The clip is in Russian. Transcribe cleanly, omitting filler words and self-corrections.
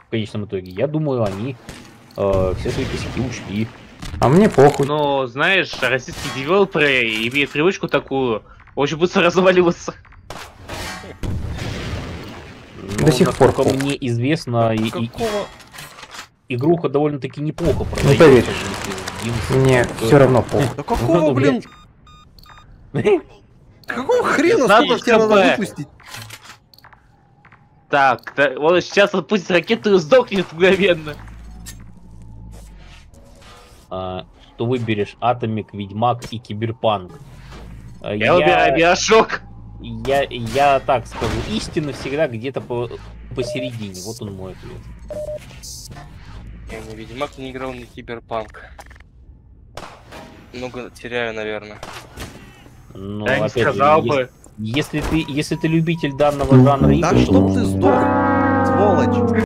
в конечном итоге. Я думаю, они все свои косяки учли. А мне похуй. Но, знаешь, российские девелоперы имеют привычку такую очень быстро разваливаться. Но, До сих пор насколько похуй. мне известно, игруха довольно-таки неплохо продается. поверь. Единственное, Мне что- все равно похуй. Да какого, Ну, блин? Какого хрена Надо сколько тебе надо КП. выпустить? Так, он сейчас отпустит ракету и сдохнет мгновенно. Что выберешь? Атомик, Ведьмак и Киберпанк. Я выбираю Биошок. Я так скажу, истина всегда где-то посередине. Вот он мой ответ. Я не Ведьмак не играл, не Киберпанк. Много теряю, наверное. Но, Я не опять же, сказал бы. если ты любитель данного жанра Да игр, то чтоб ты сдох, сволочь.